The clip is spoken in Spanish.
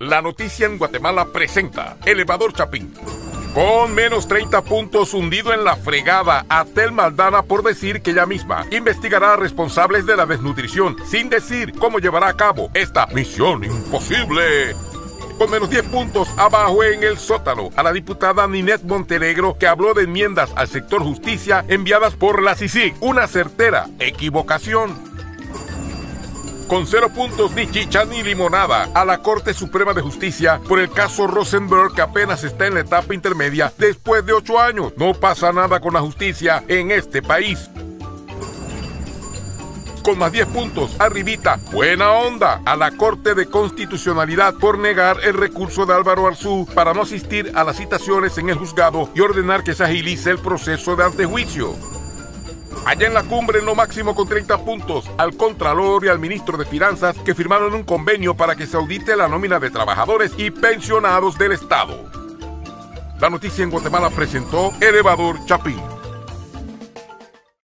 La Noticia en Guatemala presenta Elevador Chapín. Con menos 30 puntos, hundido en la fregada, Atel Maldana por decir que ella misma investigará a responsables de la desnutrición, sin decir cómo llevará a cabo esta misión imposible. Con menos 10 puntos, abajo en el sótano, a la diputada Ninette Montenegro, que habló de enmiendas al sector justicia enviadas por la CICIG. Una certera equivocación. Con 0 puntos, ni chicha ni limonada, a la Corte Suprema de Justicia por el caso Rosenberg, que apenas está en la etapa intermedia después de 8 años. No pasa nada con la justicia en este país. Con más 10 puntos, arribita, buena onda, a la Corte de Constitucionalidad por negar el recurso de Álvaro Arzú para no asistir a las citaciones en el juzgado y ordenar que se agilice el proceso de antejuicio. Allá en la cumbre, en lo máximo con 30 puntos, al Contralor y al Ministro de Finanzas, que firmaron un convenio para que se audite la nómina de trabajadores y pensionados del Estado. La Noticia en Guatemala presentó Elevador Chapín.